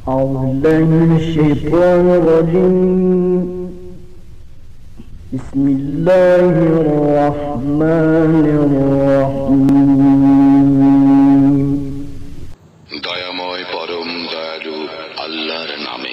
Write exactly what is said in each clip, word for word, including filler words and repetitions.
أعوذ بالله من الشيطان الرجيم بسم الله الرحمن الرحيم দয়াময় পরম দয়ালু আল্লাহর নামে।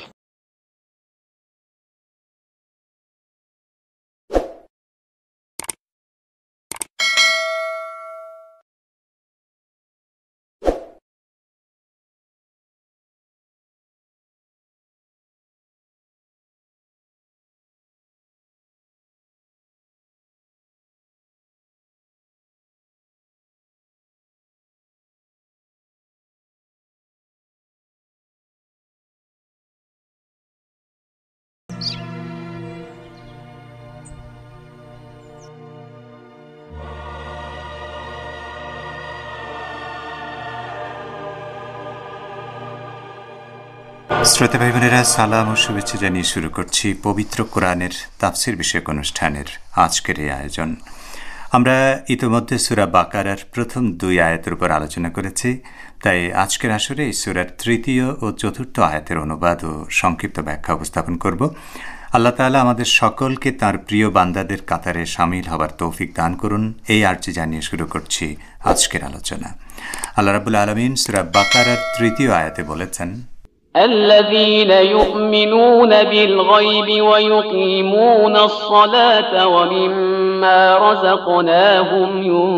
শ্রোতা ভাই বোনেরা, সালাম ও শুভেচ্ছা জানিয়ে শুরু করছি পবিত্র কোরআনের তাফসির বিষয়ক অনুষ্ঠানের আজকের এই আয়োজন। আমরা ইতিমধ্যে সূরা বাকারার প্রথম দুই আয়াতের উপর আলোচনা করেছি, তাই আজকের আসরে এই সূরার তৃতীয় ও চতুর্থ আয়াতের অনুবাদ ও সংক্ষিপ্ত ব্যাখ্যা উপস্থাপন করব। আল্লাহ তাআলা আমাদের সকলকে তার প্রিয় বান্দাদের কাতারে শামিল হবার তৌফিক দান করুন, এই আরজি জানিয়ে শুরু করছি আজকের আলোচনা। আল্লাহ রাব্বুল আলামিন সূরা বাকারার তৃতীয় আয়াতে বলেছেন, الذين يؤمنون بالغيب ويقيمون الصلاة ومما رزقناهم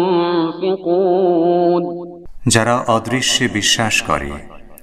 ينفقون যারা অদৃশ্যে বিশ্বাস করে,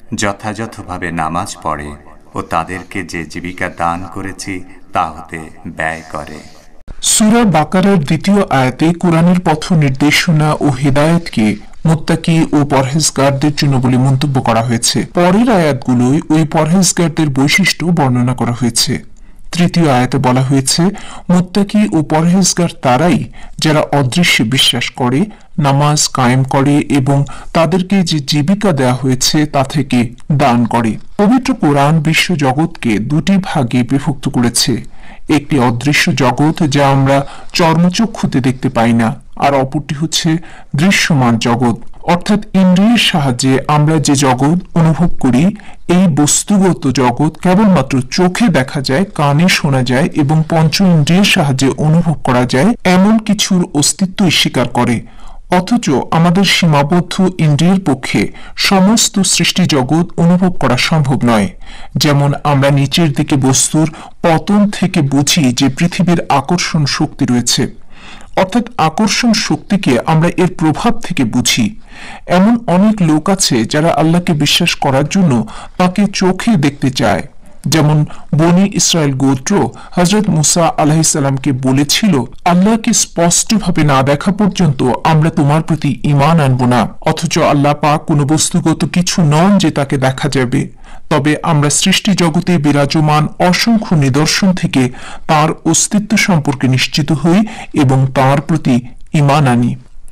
যথাযথভাবে নামাজ পড়ে ও তাদেরকে যে জীবিকা দান করেছি তা হতে ব্যয় করে। সূরা বাকারার দ্বিতীয় আয়াতে কোরআনের পথ নির্দেশনা ও হিদায়াতকে মুত্তাকি ও পরহেজগারদের জন্য বলে মন্তব্য করা হয়েছে। পরের আয়াতগুলোয় ওই পরহেজগারদের বৈশিষ্ট্য বর্ণনা করা হয়েছে। তৃতীয় আয়াতে বলা হয়েছে, মুত্তাকি ও পরহেজগার তারাই যারা অদৃশ্যে বিশ্বাস করে, নামাজ কায়েম করে এবং তাদেরকে যে জীবিকা দেওয়া হয়েছে তা থেকে দান করে। পবিত্র কোরআন বিশ্ব জগৎকে দুটি ভাগে বিভক্ত করেছে। একটি অদৃশ্য জগৎ যা আমরা চর্মচক্ষুতে দেখতে পাই না, আর অপরটি হচ্ছে দৃশ্যমান জগৎ, অর্থাৎ ইন্দ্রিয়ের সাহায্যে আমরা যে জগৎ অনুভব করি। এই বস্তুগত জগৎ কেবলমাত্র চোখে দেখা যায়, কানে শোনা যায় এবং পঞ্চ ইন্দ্রিয়ের সাহায্যে অনুভব করা যায় এমন কিছুর অস্তিত্বই স্বীকার করে। অথচ আমাদের সীমাবদ্ধ ইন্দ্রিয়ের পক্ষে সমস্ত সৃষ্টি জগৎ অনুভব করা সম্ভব নয়। যেমন আমরা নিচের দিকে বস্তুর পতন থেকে বুঝি যে পৃথিবীর আকর্ষণ শক্তি রয়েছে, অর্থাৎ আকর্ষণ শক্তিকে আমরা এর প্রভাব থেকে বুঝি। এমন অনেক লোক আছে যারা আল্লাহকে বিশ্বাস করার জন্য তাকে চোখে দেখতে চায়। যেমন বনি ইসরায়েল গোত্র হযরত মুসা আলাইহিস সালামকে বলেছিল, আল্লাহকে স্পষ্টভাবে না দেখা পর্যন্ত আমরা তোমার প্রতি ঈমান আনব না। অথচ আল্লাহ পাক কোনো বস্তুগত কিছু নন যে তাকে দেখা যাবে, তবে আমরা সৃষ্টি জগতে বিরাজমান অসংখ্য নিদর্শন থেকে তার অস্তিত্ব সম্পর্কে নিশ্চিত হই এবং তার প্রতি ঈমান আনি।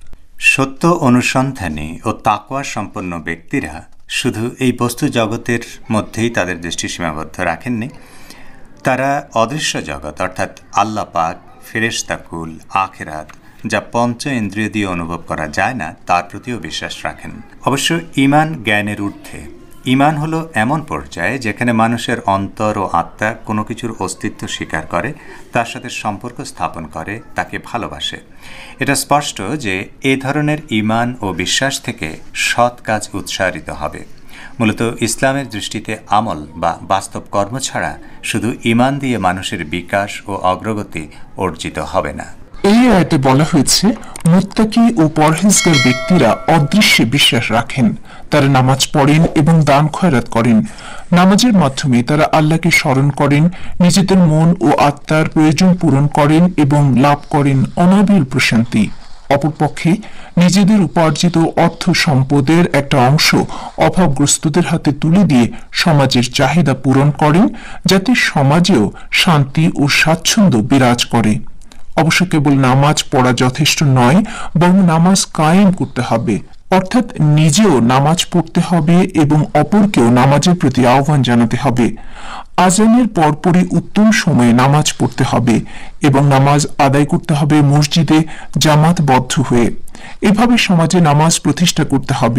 সত্য অনুসন্ধানী ও তাকওয়া সম্পন্ন ব্যক্তিরা শুধু এই বস্তু জগতের মধ্যেই তাদের দৃষ্টি সীমাবদ্ধ রাখেননি, তারা অদৃশ্য জগৎ অর্থাৎ আল্লাহ পাক, ফেরেশতাকুল, আখিরাত, যা পঞ্চ ইন্দ্রিয় দিয়ে অনুভব করা যায় না, তার প্রতিও বিশ্বাস রাখেন। অবশ্য ঈমান জ্ঞানের ঊর্ধ্বে। ঈমান হলো এমন পর্যায়ে যেখানে মানুষের অন্তর ও আত্মা কোনো কিছুর অস্তিত্ব স্বীকার করে, তার সাথে সম্পর্ক স্থাপন করে, তাকে ভালোবাসে। এটা স্পষ্ট যে এ ধরনের ঈমান ও বিশ্বাস থেকে সৎ কাজ উৎসাহিত হবে। মূলত ইসলামের দৃষ্টিতে আমল বা বাস্তব কর্ম ছাড়া শুধু ঈমান দিয়ে মানুষের বিকাশ ও অগ্রগতি অর্জিত হবে না। এই আয়াতে বলা হয়েছে, মুত্তাকি ও পরহেজগার ব্যক্তিরা অদৃশ্যে বিশ্বাস রাখেন, তারা নামাজ পড়েন এবং দান খয়রাত করেন। নামাজের মাধ্যমে তারা আল্লাহকে স্মরণ করেন, নিজেদের মন ও আত্মার প্রয়োজন পূরণ করেন এবং লাভ করেন অনাবিল প্রশান্তি। অপরপক্ষে নিজেদের উপার্জিত অর্থ সম্পদের একটা অংশ অভাবগ্রস্তদের হাতে তুলে দিয়ে সমাজের চাহিদা পূরণ করেন, যাতে সমাজেও শান্তি ও স্বাচ্ছন্দ্য বিরাজ করে। অবশ্য কেবল নামাজ পড়া যথেষ্ট নয়, বরং নামাজ কায়েম করতে হবে, অর্থাৎ নিজেও নামাজ পড়তে হবে এবং অপরকেও নামাজের প্রতি আহ্বান জানাতে হবে। আজানের পরপরই উত্তম সময়ে নামাজ পড়তে হবে এবং নামাজ আদায় করতে হবে মসজিদে জামাতবদ্ধ হয়ে। এভাবে সমাজে নামাজ প্রতিষ্ঠা করতে হবে।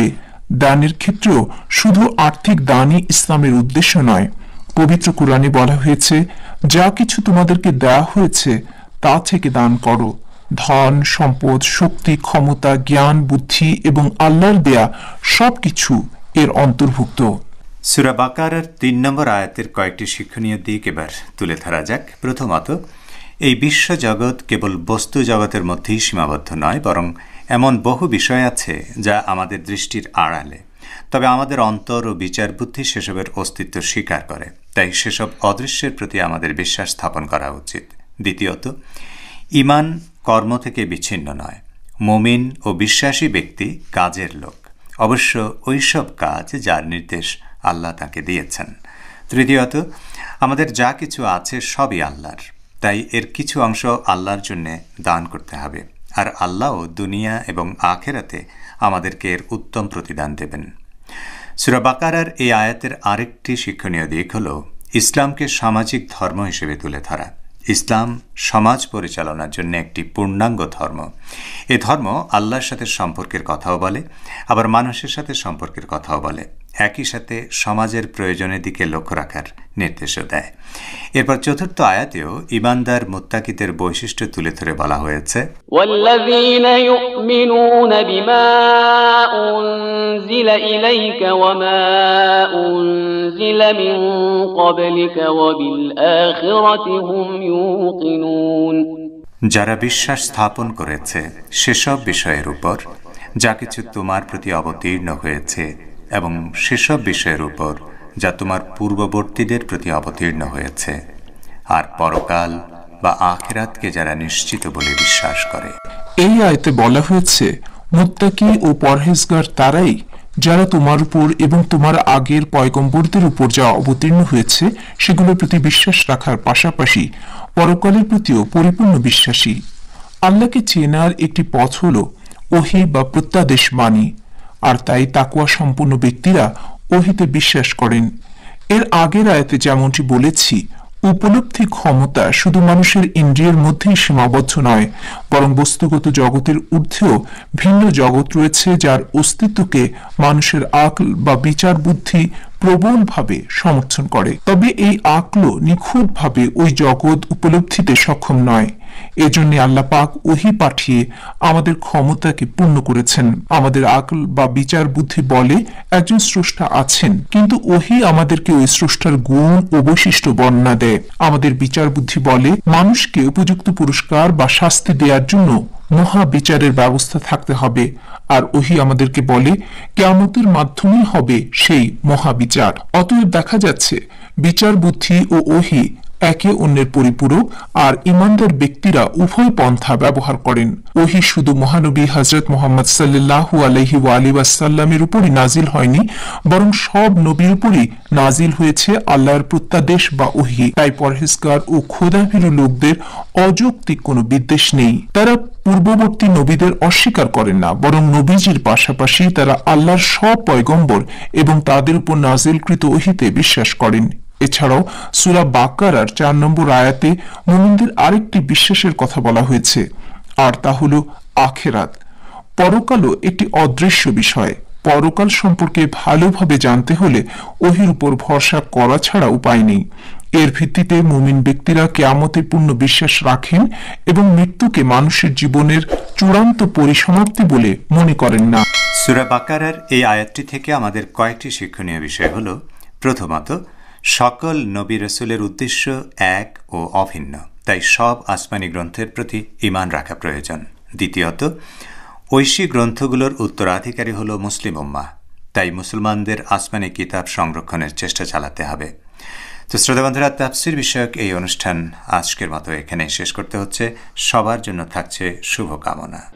দানের ক্ষেত্রেও শুধু আর্থিক দানই ইসলামের উদ্দেশ্য নয়। পবিত্র কুরআনে বলা হয়েছে, যা কিছু তোমাদেরকে দেওয়া হয়েছে তা থেকে দান করো। ধন, সম্পদ, শক্তি, ক্ষমতা, জ্ঞান, বুদ্ধি এবং আল্লাহর দেয়া সবকিছু এর অন্তর্ভুক্ত। সূরা বাকারার তিন নম্বর আয়াতের কয়েকটি শিক্ষণীয় দিক এবার তুলে ধরা যাক। প্রথমত, এই বিশ্ব জগৎ কেবল বস্তু জগতের মধ্যেই সীমাবদ্ধ নয়, বরং এমন বহু বিষয় আছে যা আমাদের দৃষ্টির আড়ালে, তবে আমাদের অন্তর ও বিচার বুদ্ধি সেসবের অস্তিত্ব স্বীকার করে। তাই সেসব অদৃশ্যের প্রতি আমাদের বিশ্বাস স্থাপন করা উচিত। দ্বিতীয়ত, ঈমান কর্ম থেকে বিচ্ছিন্ন নয়। মুমিন ও বিশ্বাসী ব্যক্তি কাজের লোক, অবশ্য ওইসব কাজ যার নির্দেশ আল্লাহ তাকে দিয়েছেন। তৃতীয়ত, আমাদের যা কিছু আছে সবই আল্লাহর, তাই এর কিছু অংশ আল্লাহর জন্য দান করতে হবে, আর আল্লাহও দুনিয়া এবং আখেরাতে আমাদেরকে এর উত্তম প্রতিদান দেবেন। সূরা বাকারার এই আয়াতের আরেকটি শিক্ষণীয় দিক হল ইসলামকে সামাজিক ধর্ম হিসেবে তুলে ধরা। ইসলাম সমাজ পরিচালনার জন্য একটি পূর্ণাঙ্গ ধর্ম। এই ধর্ম আল্লাহর সাথে সম্পর্কের কথাও বলে, আবার মানুষের সাথে সম্পর্কের কথাও বলে, একই সাথে সমাজের প্রয়োজনের দিকে লক্ষ্য রাখার নির্দেশও দেয়। এরপর চতুর্থ আয়াতেও ঈমানদার মুত্তাকিদের বৈশিষ্ট্য তুলে ধরে বলা হয়েছে, ওয়াল্লাযীনা ইউমিনুনা বিমা উনজিলা ইলাইকা ওয়া মা উনজিলা মিন ক্বাবলিকা ওয়া বিল আখিরাতি হুম ইউকিনুন। যারা বিশ্বাস স্থাপন করেছে সেসব বিষয়ের উপর যা কিছু তোমার প্রতি অবতীর্ণ হয়েছে এবং সেসব বিষয়ের উপর যা তোমার পূর্ববর্তীদের প্রতি অবতীর্ণ হয়েছে, আর পরকাল বা আখিরাতকে যারা নিশ্চিত বলে বিশ্বাস করে। এই আয়াতে বলা হয়েছে, মুত্তাকি ও পরহেজগার তারাই যারা তোমার উপর এবং তোমার আগের পয়গম্বরদের উপর যা অবতীর্ণ হয়েছে সেগুলোর প্রতি বিশ্বাস রাখার পাশাপাশি পরকালের প্রতিও পরিপূর্ণ বিশ্বাসী। আল্লাহকে চেনার একটি পথ হল ওহী বা প্রত্যাদেশ বাণী, আর তাই তাকওয়া সম্পন্ন ব্যক্তিরা ওহীতে বিশ্বাস করেন। এর আগের আয়াতে যেমনটি বলেছি, উপলব্ধি ক্ষমতা শুধু মানুষের ইন্দ্রিয়ের মধ্যেই সীমাবদ্ধ নয়, বরং বস্তুগত জগতের ঊর্ধ্বেও ভিন্ন জগৎ রয়েছে যার অস্তিত্বকে মানুষের আকল বা বিচার বুদ্ধি প্রবলভাবে সমর্থন করে। তবে এই আকল নিখুঁতভাবে ওই জগৎ উপলব্ধিতে সক্ষম নয়। এজন্য আল্লাহ পাক ওহী পাঠিয়ে আমাদের ক্ষমতাকে পূর্ণ করেছেন। আমাদের আকল বা বিচার বুদ্ধি বলে একজন স্রষ্টা আছেন, কিন্তু ওহী আমাদেরকে ওই স্রষ্টার গুণ ও বৈশিষ্ট্য বর্ণনা দেয়। আমাদের বিচার বুদ্ধি বলে মানুষকে উপযুক্ত পুরস্কার বা শাস্তি দেওয়ার জন্য মহা বিচারের ব্যবস্থা থাকতে হবে, আর ওহী আমাদেরকে বলে কিয়ামতের মাধ্যমেই হবে সেই মহাবিচার। অতএব দেখা যাচ্ছে বিচার বুদ্ধি ও ওহী একে অন্যের পরিপূরক, আর ঈমানদার ব্যক্তিরা উভয় পন্থা ব্যবহার করেন। ওহী শুধু মহানবী হযরত মুহাম্মদ সাল্লাল্লাহু আলাইহি ওয়া আলিহি ওয়াসাল্লামের উপরই নাজিল হয়নি, বরং সব নবীর উপরই নাজিল হয়েছে আল্লাহর প্রত্যাদেশ বা ওহী। তাই পরহেজগার ও খোদাভীরু লোকদের অযৌক্তিক কোনো বিদ্বেষ নেই। তারা পূর্ববর্তী নবীদের অস্বীকার করেন না, বরং নবীজির পাশাপাশি তারা আল্লাহর সব পয়গম্বর এবং তাদের উপর নাজিলকৃত ওহীতে বিশ্বাস করেন। এছাড়াও সূরা বাকারার চার নম্বর আয়াতে মুমিনদের আরেকটি বিশ্বাসের কথা বলা হয়েছে, আর তা হল আখিরাত। পরকালও একটি অদৃশ্য বিষয়। পরকাল সম্পর্কে ভালোভাবে জানতে হলে ওহীর উপর ভরসা করা ছাড়া উপায় নেই। এর ভিত্তিতে মুমিন ব্যক্তিরা কিয়ামতে পূর্ণ বিশ্বাস রাখেন এবং মৃত্যুকে মানুষের জীবনের চূড়ান্ত পরিসমাপ্তি বলে মনে করেন না। সূরা বাকারার এই আয়াতটি থেকে আমাদের কয়েকটি শিক্ষণীয় বিষয় হল, প্রথমত, সকল নবী রাসূলের উদ্দেশ্য এক ও অভিন্ন, তাই সব আসমানি গ্রন্থের প্রতি ঈমান রাখা প্রয়োজন। দ্বিতীয়ত, ঐশী গ্রন্থগুলোর উত্তরাধিকারী হল মুসলিম উম্মাহ, তাই মুসলমানদের আসমানি কিতাব সংরক্ষণের চেষ্টা চালাতে হবে। তো শ্রোতা বন্ধুরা, তাফসীর বিষয়ক এই অনুষ্ঠান আজকের মতো এখানে শেষ করতে হচ্ছে। সবার জন্য থাকছে শুভকামনা।